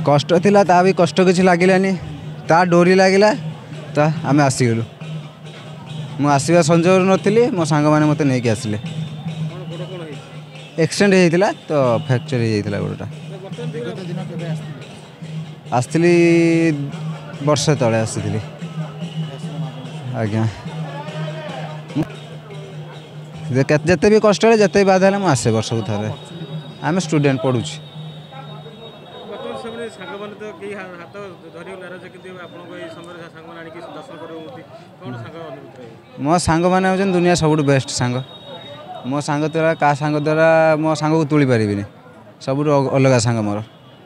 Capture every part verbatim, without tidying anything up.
कष्ट थिला ता भी कष्ट किसी लगिलानी ता डोरी लगिला ता आम आसीगलु मु आसवा संजोग नी मो सांग मैंने मत नहीं आसिले एक्सीडेंट होता तो फ्रैक्चर होता गोड़टा आसली वर्ष तले आसी आज्ञा जिते भी कष्ट जिते बाधा है मुझे वर्ष को थे आम स्टूडेंट पढ़ू मो सांग मैंने हूँ दुनिया सब बेस्ट सांग मो सांग द्वारा क्या सांग द्वारा मो सांग को तुली पारि सब अलग सांग मोर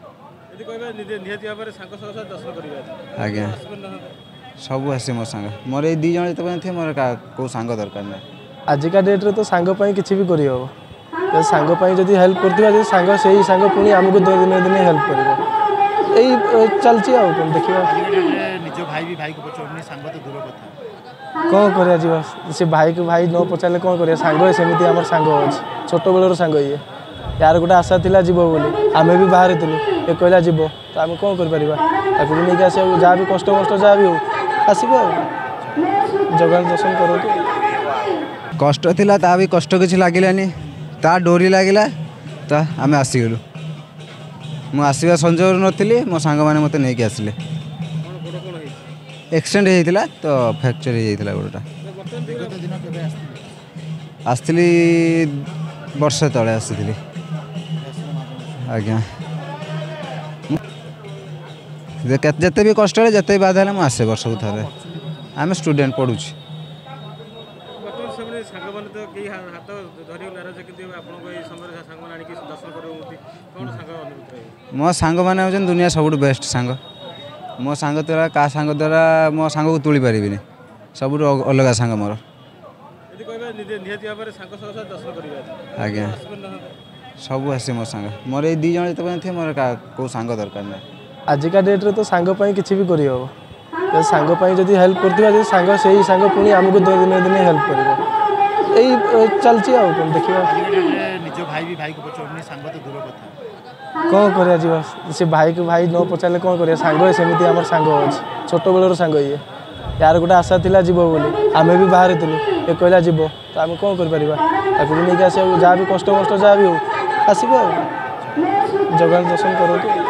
आज्ञा सब आसे मो सांग मोर ये दी जन जो थे मोर कौ सांग दरकार ना आजिका डेट्रे तो सांग किसी भी कर सांग जब हेल्प कर सांग से सांग पुणी आमको दिन दिन हेल्प कर यही चलती देखा निज भाई भी भाई को पचार सांग तो दूर कथा कौन कर से भाई को भाई न पचारे कौन कर सांग सेमती आम सांग अच्छे छोट बेलर सांग ये यार गोटे आशा था जीव बोली आम भी बाहर थी ये कहला जीव तो आम कौन कर नहीं आस जहाँ भी कष्ट मस्ट जहाँ भी हो आसब जगह दर्शन करो कष्ट थिला ता भी कष्ट किसी लगिलानी ता डोरी लगिला ता आम आसीगलु मु आसवा संजोग नी मो सांग मैंने मत नहीं आसिले एक्सीडेंट होता तो फ्रैक्चर होता गोड़टा आसली वर्ष तले आसी आज्ञा जिते भी कष्ट जिते बाधा है मुझे वर्ष को थे आम स्टूडेंट पढ़ू मो सांग मैंने हूँ दुनिया सब बेस्ट सांग मो सांग द्वारा क्या सांग द्वारा मो सांग को तुली पारि सब अलग सांग मोर आज्ञा सब आसे मो सांग मोर ये दी जन जो थे मोर कौ सांग दरकार ना आजिका डेट्रे तो सांग किसी भी कर सांग जब हेल्प कर सांग से सांग पुणी आमको दिन दिन हेल्प कर यही चलती देखा निज भाई भी भाई को पचार सांग तो दूर कथा कौन कर से भाई को भाई न पचारे कौन कर सांग सेमती आम सांग अच्छे छोट बेलर सांग ये यार गोटे आशा था जीव बोली आम भी बाहर थी ये कहला जीव तो आम कौन कर नहीं आस जहाँ भी कष्ट मस्ट जहाँ भी हो आसब जगह दर्शन करो।